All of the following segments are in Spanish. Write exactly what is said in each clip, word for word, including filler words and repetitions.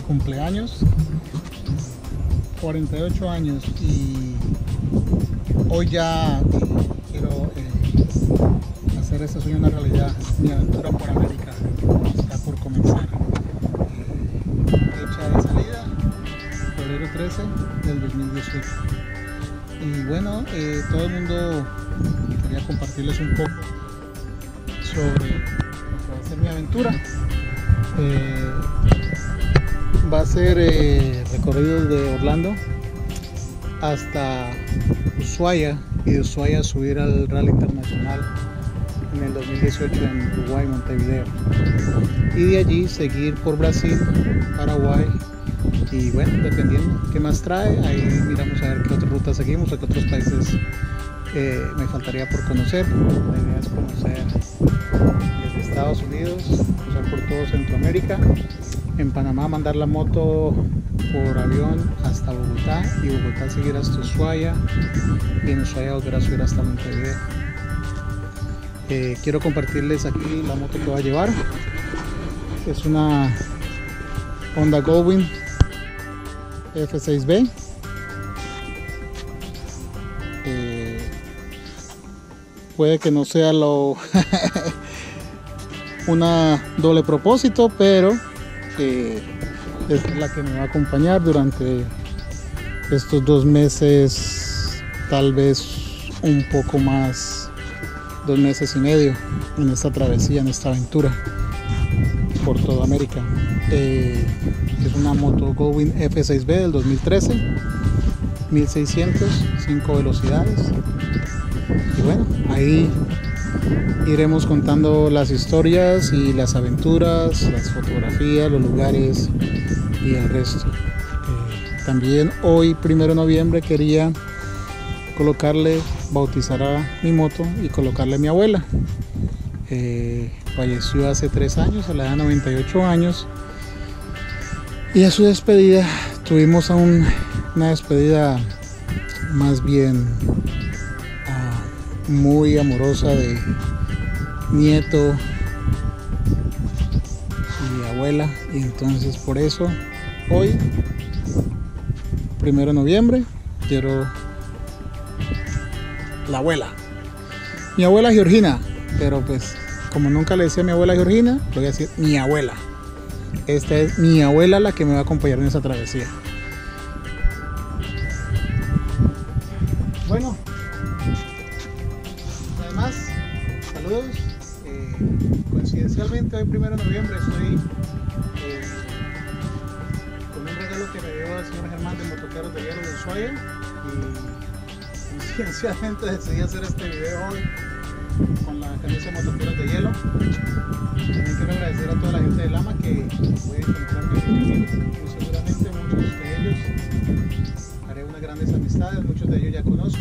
cumpleaños, cuarenta y ocho años, y hoy ya eh, quiero eh, hacer este sueño una realidad. Mi aventura por América está por comenzar. Eh, fecha de salida, febrero trece del dos mil dieciocho. Y bueno, eh, todo el mundo quería compartirles un poco sobre lo que va a ser mi aventura. Eh, va a ser eh, recorrido de Orlando hasta Ushuaia, y de Ushuaia subir al Rally Internacional en el dos mil dieciocho en Uruguay, Montevideo, y de allí seguir por Brasil, Paraguay, y bueno, dependiendo qué más trae, ahí miramos a ver qué otra ruta seguimos o qué otros países eh, me faltaría por conocer. La idea es conocer desde Estados Unidos, cruzar por todo Centroamérica, en Panamá mandar la moto por avión hasta Bogotá, y Bogotá seguir hasta Ushuaia, y en Ushuaia volver a subir hasta Montevideo. Eh, quiero compartirles aquí la moto que voy a llevar. Es una Honda Goldwing F seis B. Eh, puede que no sea lo una doble propósito, pero eh, es la que me va a acompañar durante estos dos meses, tal vez un poco más, dos meses y medio, en esta travesía, en esta aventura por toda América. Eh, es una moto Goldwing F seis B del dos mil trece, mil seiscientos, cinco velocidades, y bueno, ahí iremos contando las historias y las aventuras, las fotografías, los lugares y el resto. Eh, también hoy, primero de noviembre, quería colocarle, bautizar a mi moto y colocarle a mi abuela. Eh, falleció hace tres años, a la edad de noventa y ocho años, y a su despedida tuvimos un, una despedida más bien uh, muy amorosa de nieto y abuela, y entonces por eso hoy, primero de noviembre, quiero la abuela, mi abuela Georgina, pero pues como nunca le decía a mi abuela Georgina, le voy a decir mi abuela. Esta es mi abuela la que me va a acompañar en esa travesía. Bueno, además, saludos. Eh, coincidencialmente hoy, primero de noviembre, estoy eh, con un regalo que me dio el señor Germán de Motoqueros de Hielo de Ushuaia, y coincidencialmente decidí hacer este video hoy con la camisa Motoqueros de Hielo. También quiero agradecer a toda la gente de Lama que voy a encontrarme en el camino. Muy seguramente muchos de ellos haré unas grandes amistades, muchos de ellos ya conozco.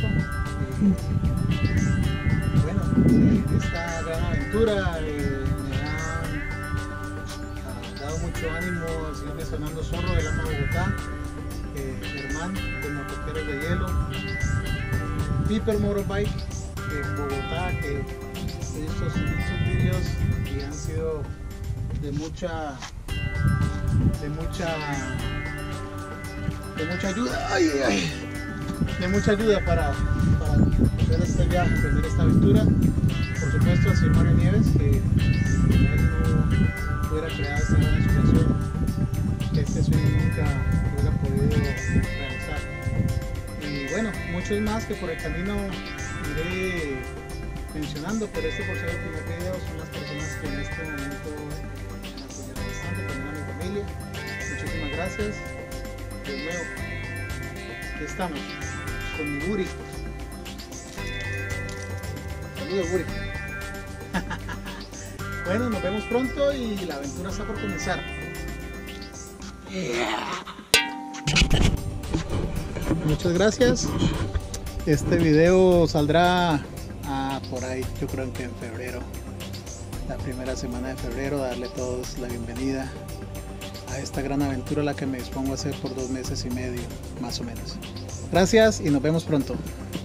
Y bueno, eh, esta gran aventura eh, me ha, ha dado mucho ánimo el señor Luis Fernando Zorro de Lama Bogotá, eh, Germán de Motoqueros de Hielo, Piper Motorbike de Bogotá, que he visto sus vídeos y han sido de mucha de mucha de mucha ayuda ay, ay, de mucha ayuda para, para hacer este viaje, emprender esta aventura. Por supuesto al señor Mario Nieves, que si él no hubiera creado esta gran situación, este sueño nunca hubiera podido realizar. Y bueno, muchos más que por el camino iré mencionando, pero este por ser el primer video son las personas que en este momento me apoyaron bastante, también a mi familia. Muchísimas gracias. De nuevo, aquí estamos con mi Buri. Saludos, Buri. Bueno, nos vemos pronto y la aventura está por comenzar. Yeah. Muchas gracias. Este video saldrá Ah, por ahí, yo creo que en febrero, la primera semana de febrero, darle a todos la bienvenida a esta gran aventura a la que me dispongo a hacer por dos meses y medio, más o menos. Gracias y nos vemos pronto.